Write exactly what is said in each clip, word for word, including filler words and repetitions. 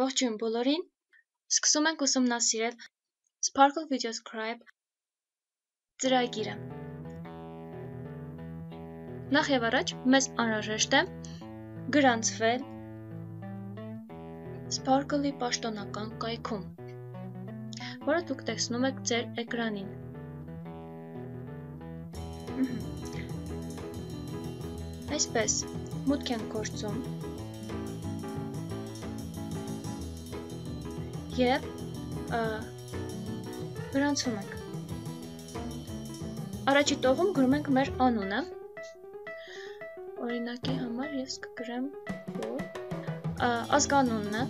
Ողջույն բոլորին, սկսում ենք ուսումնասիրել Sparkle VideoScribe ծրագիրը։ Նախ եւ առաջ մեզ անհրաժեշտ է գրանցվել Sparkle-ի պաշտոնական կայքում, որը դուք տեսնում եք ձեր էկրանին։ Այսպես մուտք ենք գործում և գրանցում ենք։ Առաջի տողում գրում ենք մեր անունը։ Օրինակի համար ես կգրեմ, որ ազգանունն է։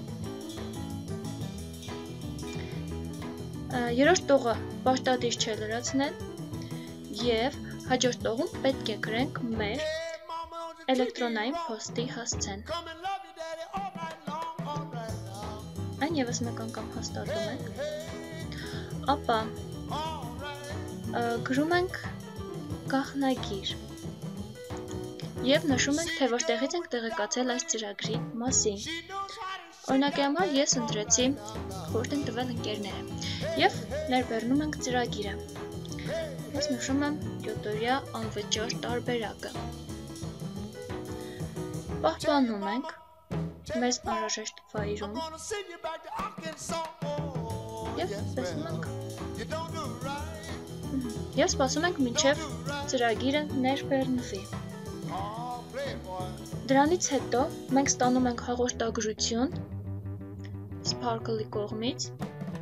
Երրորդ տողը պաշտադիր չէ լրացնել և հաջորդ տողում պետք է գրենք մեր էլեկտրոնային փոստի հասցեն։ Այն ևս մեկ անգամ հաստատում ենք, ապա գրում ենք գաղտնագիր և նշում ենք, թե որտեղից ենք տեղեկացել այս ծրագրի մասին։ Օրինակի համար ես ընտրեցի խորհուրդ են տվել ընկերները և ներբեռնում ենք ծրագիրը։ Ես նշում եմ յոթօրյա անվճար տարբերակը։ Պահպանում ենք մեզ անհրաժեշտ ֆայլում և տեսնում ենք և սպասում ենք մինչև ծրագիրը ներբեռնվի։ Դրանից հետո մենք ստանում ենք հաղորդագրություն Sparkle-ի կողմից։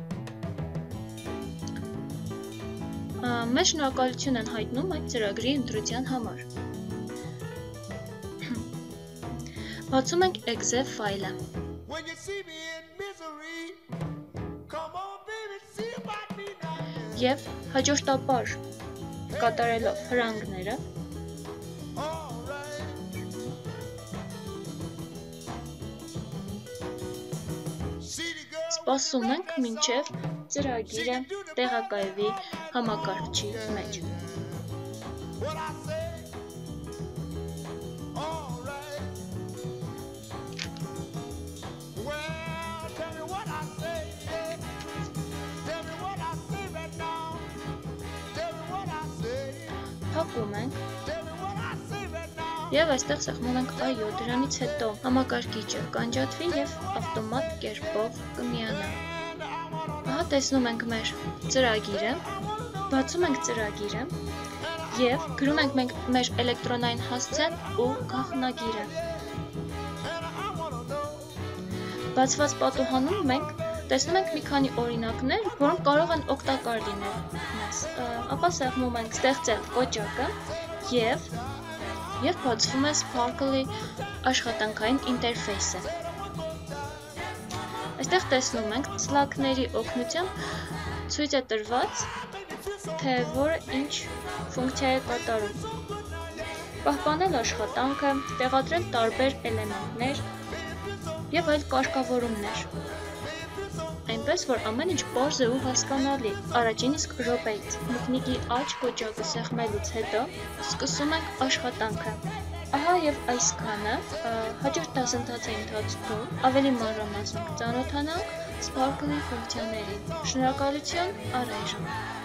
Մեզ շնորհակալություն են հայտնում այդ ծրագրի ընտրության համար։ Բացում ենք exe ֆայլը։ Եվ հաջորդաբար կատարելով հրանգները սպասում ենք մինչև ծրագիրը տեղակայվի համակարգչի մեջ։ Փակում ենք և այստեղ սեղմում ենք այո, դրանից հետո համակարգիչը կանջատվի և ավտոմատ կերպով կմիանա։ Ահա տեսնում ենք մեր ծրագիրը, բացում ենք ծրագիրը և գրում ենք մենք մեր էլեկտրոնային հասցեն ու գաղտնագիրը։ Բացված պատուհանում մենք տեսնում ենք մի քանի օրինակներ, որոնք կարող են օգտակար լինել մեզ։ Ապա սեղմում ենք ստեղծել կոճակը և և բացվում է Sparkle-ի աշխատանքային ինտերֆեյսը։ Այստեղ տեսնում ենք սլակների օգնությամբ ցույց է տրված, թե որը ինչ ֆունկցիա է կատարում։ Պահպանել աշխատանքը, տեղադրել տարբեր էլեմենտներ և այլ կարգավորումներ։ Այնպես, որ ամեն ինչ պարզ է ու հասկանալի։ Առաջին իսկ րոպեից մկնիկի աջ կոճակը սեղմելուց հետո սկսում ենք աշխատանքը։ Ահա և այսքանը, հաջորդ դասընթացի ընթացքում ավելի մանրամասն կծանոթանանք Sparkle-ի ֆունկցիաներին։ Շնորհակալություն առայժմ։